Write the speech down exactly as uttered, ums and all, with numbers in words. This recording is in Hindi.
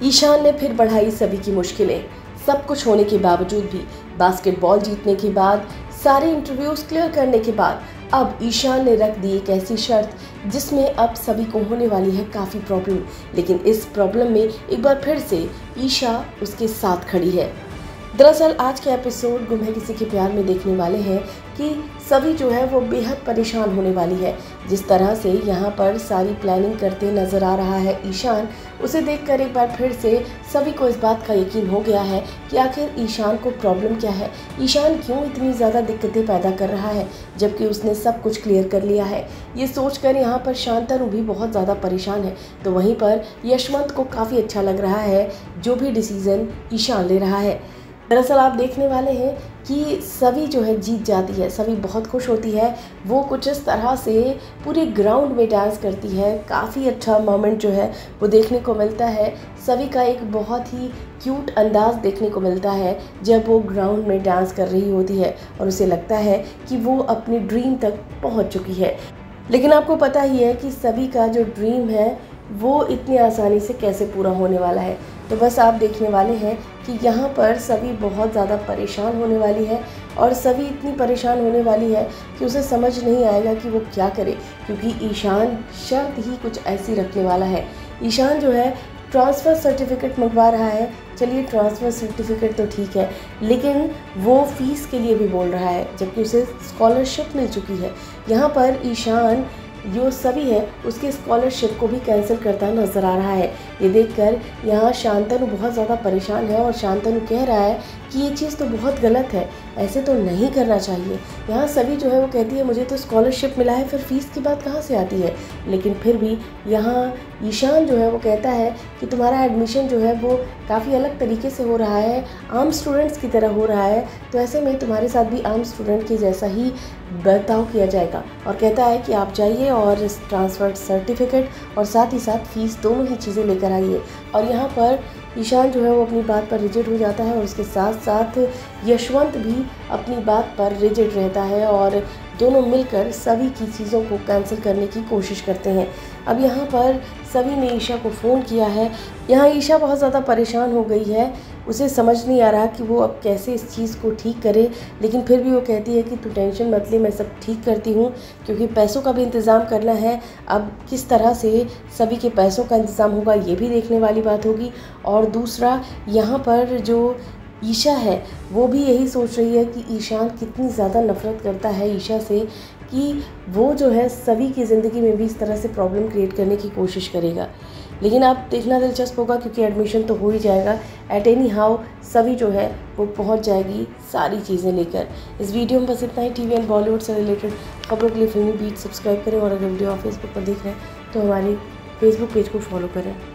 ईशान ने फिर बढ़ाई सभी की मुश्किलें। सब कुछ होने के बावजूद भी, बास्केटबॉल जीतने के बाद, सारे इंटरव्यूज क्लियर करने के बाद, अब ईशान ने रख दी एक ऐसी शर्त जिसमें अब सभी को होने वाली है काफ़ी प्रॉब्लम। लेकिन इस प्रॉब्लम में एक बार फिर से ईशा उसके साथ खड़ी है। दरअसल आज के एपिसोड गुम है किसी के प्यार में देखने वाले हैं कि सभी जो है वो बेहद परेशान होने वाली है। जिस तरह से यहाँ पर सारी प्लानिंग करते नज़र आ रहा है ईशान, उसे देखकर एक बार फिर से सभी को इस बात का यकीन हो गया है कि आखिर ईशान को प्रॉब्लम क्या है, ईशान क्यों इतनी ज़्यादा दिक्कतें पैदा कर रहा है जबकि उसने सब कुछ क्लियर कर लिया है। ये सोचकर यहाँ पर शांतनु भी बहुत ज़्यादा परेशान है, तो वहीं पर यशवंत को काफ़ी अच्छा लग रहा है जो भी डिसीज़न ईशान ले रहा है। दरअसल आप देखने वाले हैं कि सभी जो है जीत जाती है, सभी बहुत खुश होती है। वो कुछ इस तरह से पूरे ग्राउंड में डांस करती है। काफ़ी अच्छा मोमेंट जो है वो देखने को मिलता है। सभी का एक बहुत ही क्यूट अंदाज देखने को मिलता है जब वो ग्राउंड में डांस कर रही होती है और उसे लगता है कि वो अपनी ड्रीम तक पहुंच चुकी है। लेकिन आपको पता ही है कि सभी का जो ड्रीम है वो इतनी आसानी से कैसे पूरा होने वाला है। तो बस आप देखने वाले हैं कि यहाँ पर सभी बहुत ज़्यादा परेशान होने वाली है और सभी इतनी परेशान होने वाली है कि उसे समझ नहीं आएगा कि वो क्या करे, क्योंकि ईशान शर्त ही कुछ ऐसी रखने वाला है। ईशान जो है ट्रांसफ़र सर्टिफिकेट मंगवा रहा है। चलिए ट्रांसफ़र सर्टिफिकेट तो ठीक है, लेकिन वो फ़ीस के लिए भी बोल रहा है जबकि उसे स्कॉलरशिप मिल चुकी है। यहाँ पर ईशान जो सभी है उसके स्कॉलरशिप को भी कैंसिल करता नज़र आ रहा है। ये देखकर यहाँ शांतनु बहुत ज़्यादा परेशान है और शांतनु कह रहा है कि ये चीज़ तो बहुत गलत है, ऐसे तो नहीं करना चाहिए। यहाँ सभी जो है वो कहती है मुझे तो स्कॉलरशिप मिला है, फिर फीस की बात कहाँ से आती है। लेकिन फिर भी यहाँ ईशान जो है वो कहता है कि तुम्हारा एडमिशन जो है वो काफ़ी अलग तरीके से हो रहा है, आम स्टूडेंट्स की तरह हो रहा है, तो ऐसे में तुम्हारे साथ भी आम स्टूडेंट के जैसा ही बर्ताव किया जाएगा। और कहता है कि आप जाइए और ट्रांसफ़र सर्टिफिकेट और साथ ही साथ फीस दोनों ही चीज़ें लेकर आइए। और यहाँ पर ईशान जो है वो अपनी बात पर रिजिड हो जाता है और उसके साथ साथ यशवंत भी अपनी बात पर रिजिड रहता है और दोनों मिलकर सभी की चीज़ों को कैंसिल करने की कोशिश करते हैं। अब यहाँ पर सभी ने ईशा को फ़ोन किया है। यहाँ ईशा बहुत ज़्यादा परेशान हो गई है, उसे समझ नहीं आ रहा कि वो अब कैसे इस चीज़ को ठीक करे। लेकिन फिर भी वो कहती है कि तू टेंशन मत ले, मैं सब ठीक करती हूँ, क्योंकि पैसों का भी इंतज़ाम करना है। अब किस तरह से सभी के पैसों का इंतज़ाम होगा ये भी देखने वाली बात होगी। और दूसरा यहाँ पर जो ईशा है वो भी यही सोच रही है कि ईशान कितनी ज़्यादा नफ़रत करता है ईशा से कि वो जो है सभी की ज़िंदगी में भी इस तरह से प्रॉब्लम क्रिएट करने की कोशिश करेगा। लेकिन आप देखना दिलचस्प होगा क्योंकि एडमिशन तो हो ही जाएगा। एट एनी हाउ सभी जो है वो पहुंच जाएगी सारी चीज़ें लेकर। इस वीडियो में बस इतना ही। टीवी एंड बॉलीवुड से रिलेटेड खबरों के लिए फिल्मी बीट सब्सक्राइब करें और अगर वीडियो आप फेसबुक पर देख रहे हैं तो हमारे फेसबुक पेज को फॉलो करें।